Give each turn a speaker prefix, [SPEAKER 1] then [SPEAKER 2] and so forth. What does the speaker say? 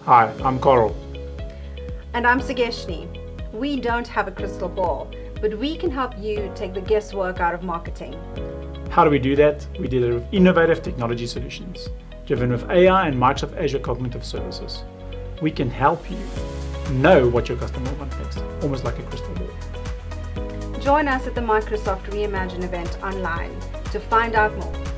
[SPEAKER 1] Hi, I'm Carel.
[SPEAKER 2] And I'm Sugeshni. We don't have a crystal ball, but we can help you take the guesswork out of marketing.
[SPEAKER 1] How do we do that? We do it with innovative technology solutions, driven with AI and Microsoft Azure Cognitive Services. We can help you know what your customer wants next, almost like a crystal ball.
[SPEAKER 2] Join us at the Microsoft Reimagine event online to find out more.